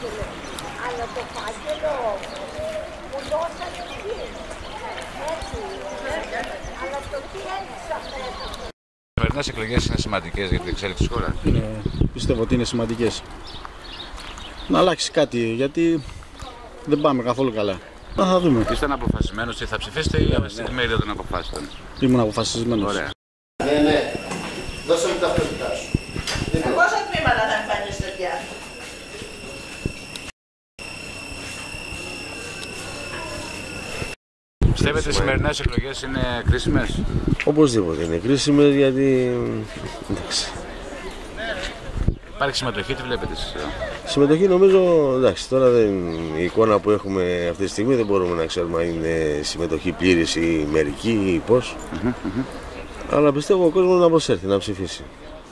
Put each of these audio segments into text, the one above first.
φάκελο. Αλλά το φάκελο μου δώσανε τι. Έτσι. Αλλά το τι έλειξα φέτος. Οι σημερινές εκλογές είναι σημαντικές για την εξέλιξη της χώρας. Πιστεύω ότι είναι σημαντικές. Να αλλάξει κάτι, γιατί δεν πάμε καθόλου καλά. Θα δούμε. Είστε αποφασισμένος ότι θα ψηφίσετε ή αυτή τη μερίδα των αποφάσεων? Ήμουν αποφασισμένος. Ωραία. Ναι. Δώσε μου τα ταυτότητά σου. Πόσα τμήματα θα εμφανίσετε πια? Πιστεύετε οι σημερινές εκλογές είναι κρίσιμες? Οπωσδήποτε είναι κρίσιμες, γιατί εντάξει. Υπάρχει συμμετοχή, τι βλέπετε εσείς? Συμμετοχή νομίζω, εντάξει, τώρα η εικόνα που έχουμε αυτή τη στιγμή δεν μπορούμε να ξέρουμε αν είναι συμμετοχή πλήρης ή μερική ή πώς. Αλλά πιστεύω ο κόσμος να προσέλθει, να ψηφίσει.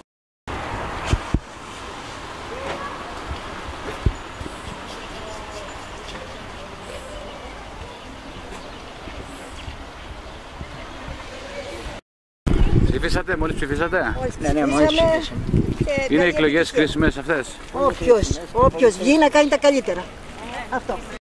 Ψηφίσατε, μόλις ψηφίσατε? Ναι, μόλις ψηφίσαμε. Είναι εκλογές κρίσιμες αυτές? Όποιος βγει να κάνει τα καλύτερα. Αυτό.